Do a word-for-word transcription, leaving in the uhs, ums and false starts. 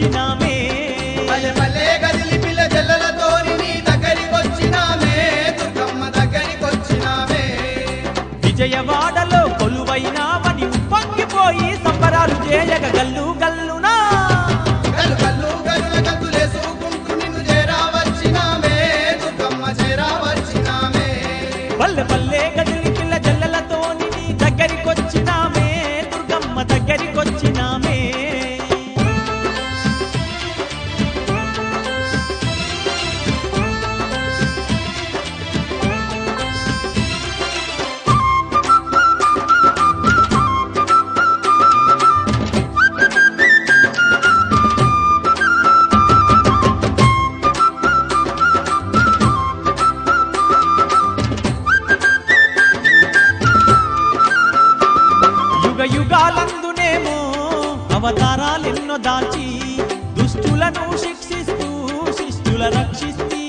వచ్చినామే పల్లె పల్లె గదిలి పిల్ల జల్లలతోని నీ దగ్గరికొచ్చినామే దుర్గమ్మ దగ్గరికొచ్చినామే విజయవాడలో కొలువైనావని ఉప్పొంగిపోయి సంబరాలు చేయగ గల్లు గల్లునా గల్లు గల్లు గల్లున గంతులేసుకుంటూ నిన్ను చేరావచ్చినామే దుర్గమ్మ చేరావచ్చినామే పల్లె పల్లె గదిలి పిల్ల జల్లలతోని నీ దగ్గరికొచ్చినామే దుర్గమ్మ దగ్గరికొచ్చినామే యుగ యుగాలందునేమో అవతారాలెన్నో దాల్చి దుష్టులను శిక్షిస్తూ శిష్టుల రక్షిస్తీ